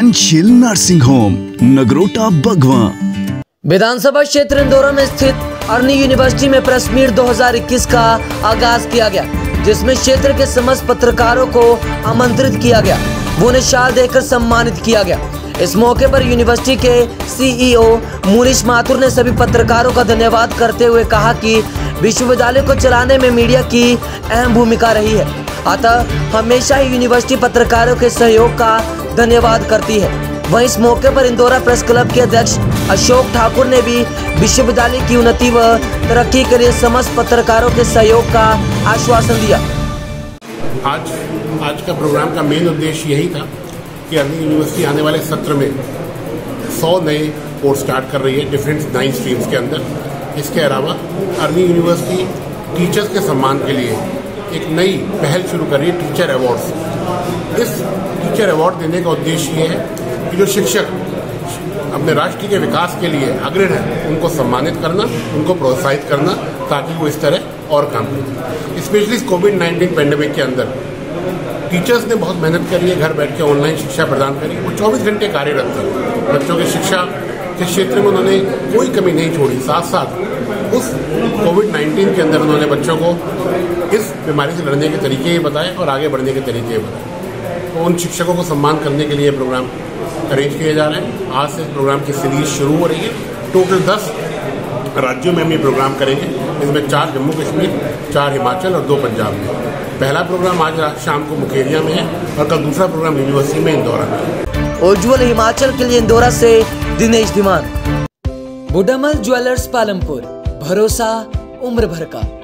Panchsheel nursing home, Nagrota, बगवा। विधानसभा क्षेत्र इंदौरा में स्थित अर्नी यूनिवर्सिटी में प्रेस मीट 2021 का आगाज किया गया, जिसमें क्षेत्र के समस्त पत्रकारों को आमंत्रित किया गया, वो उन्हें शाल देकर सम्मानित किया गया। इस मौके पर यूनिवर्सिटी के सीईओ मुनीश माथुर ने सभी पत्रकारों का धन्यवाद करते हुए कहा कि विश्वविद्यालय को चलाने में मीडिया की अहम भूमिका रही है, अतः हमेशा ही यूनिवर्सिटी पत्रकारों के सहयोग का धन्यवाद करती है। वहीं इस मौके पर इंदौरा प्रेस क्लब के अध्यक्ष अशोक ठाकुर ने भी विश्वविद्यालय की उन्नति व तरक्की के लिए समस्त पत्रकारों के सहयोग का आश्वासन दिया। आज का प्रोग्राम का मेन उद्देश्य यही था कि अर्नी यूनिवर्सिटी आने वाले सत्र में 100 नए कोर्स स्टार्ट कर रही है डिफरेंट 9 स्ट्रीम्स के अंदर। इसके अलावा अर्नी यूनिवर्सिटी टीचर्स के सम्मान के लिए एक नई पहल शुरू कर रही है, टीचर अवार्ड्स। इस टीचर अवार्ड देने का उद्देश्य ये है कि जो शिक्षक अपने राष्ट्र के विकास के लिए अग्रणी हैं, उनको सम्मानित करना, उनको प्रोत्साहित करना, ताकि वो इस तरह और काम करें। स्पेशली कोविड-19 पैंडेमिक के अंदर टीचर्स ने बहुत मेहनत करी है, घर बैठ के ऑनलाइन शिक्षा प्रदान करी। वो 24 घंटे कार्यरत थे। बच्चों की शिक्षा के क्षेत्र में उन्होंने कोई कमी नहीं छोड़ी। साथ साथ उस कोविड-19 के अंदर उन्होंने बच्चों को इस बीमारी से लड़ने के तरीके बताए और आगे बढ़ने के तरीके बताए। तो उन शिक्षकों को सम्मान करने के लिए प्रोग्राम अरेंज किए जा रहे हैं। आज से प्रोग्राम की सीरीज शुरू हो रही है। टोटल 10 राज्यों में हम ये प्रोग्राम करेंगे। इसमें 4 जम्मू कश्मीर, 4 हिमाचल और 2 पंजाब में। पहला प्रोग्राम आज शाम को मुकेरिया में है और कल दूसरा प्रोग्राम यूनिवर्सिटी में इंदौरा में है। उज्ज्वल हिमाचल के लिए इंदौरा से दिनेश धीमान। बुडामल ज्वेलर्स पालमपुर, भरोसा उम्र भर का।